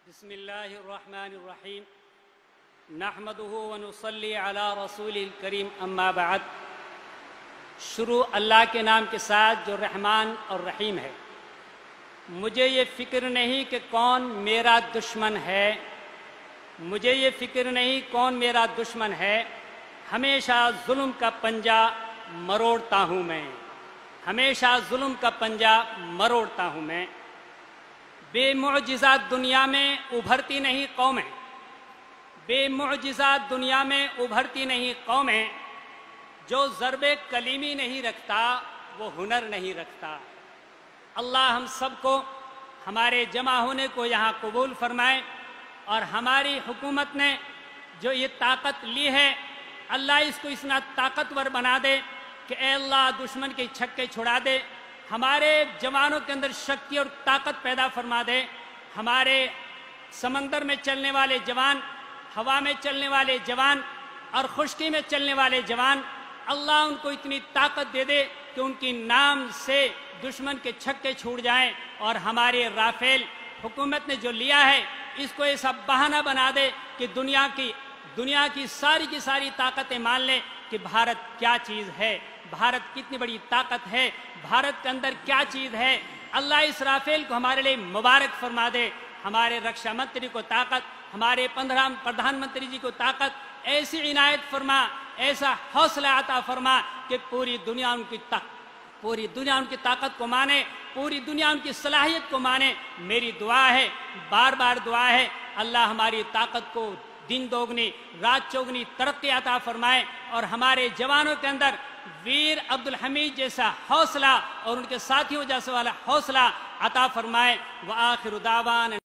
बिस्मिल्लाहिर्रहमानिर्रहीम नहमदुहु व नुसल्ली अला रसूलिल करीम अम्मा बाद। शुरू अल्लाह के नाम के साथ जो रहमान और रहीम है। मुझे ये फ़िक्र नहीं कि कौन मेरा दुश्मन है, मुझे ये फ़िक्र नहीं कौन मेरा दुश्मन है। हमेशा जुल्म का पंजा मरोड़ता हूँ मैं, हमेशा जुल्म का पंजा मरोड़ता हूँ मैं। बेमुअजिज़ात दुनिया में उभरती नहीं कौमें, बेमुअजिज़ात दुनिया में उभरती नहीं कौमें। जो ज़रबे कलीमी नहीं रखता वो हुनर नहीं रखता। अल्लाह हम सबको हमारे जमा होने को यहाँ कबूल फरमाए और हमारी हुकूमत ने जो ये ताकत ली है, अल्लाह इसको इतना ताकतवर बना दे कि ए अल्लाह दुश्मन के छक्के छुड़ा दे। हमारे जवानों के अंदर शक्ति और ताकत पैदा फरमा दे। हमारे समंदर में चलने वाले जवान, हवा में चलने वाले जवान और खुश्की में चलने वाले जवान, अल्लाह उनको इतनी ताकत दे दे कि उनकी नाम से दुश्मन के छक्के छूट जाएं। और हमारे राफेल हुकूमत ने जो लिया है इसको ऐसा बहाना बना दे कि दुनिया की सारी ताकतें मान लें कि भारत क्या चीज़ है, भारत कितनी बड़ी ताकत है, भारत के अंदर क्या चीज़ है। अल्लाह इस राफेल को हमारे लिए मुबारक फरमा दे। हमारे रक्षा मंत्री को ताकत, हमारे 15 प्रधानमंत्री जी को ताकत, ऐसी इनायत फरमा, ऐसा हौसला अता फरमा कि पूरी दुनिया उनकी ताकत को माने, पूरी दुनिया उनकी सलाहियत को माने। मेरी दुआ है, बार बार दुआ है, अल्लाह हमारी ताकत को दिन दोगुनी रात चौगुनी तरक्की अता फरमाए और हमारे जवानों के अंदर वीर अब्दुल हमीद जैसा हौसला और उनके साथियों जैसा वाला हौसला अता फरमाए। व आखिर दावान।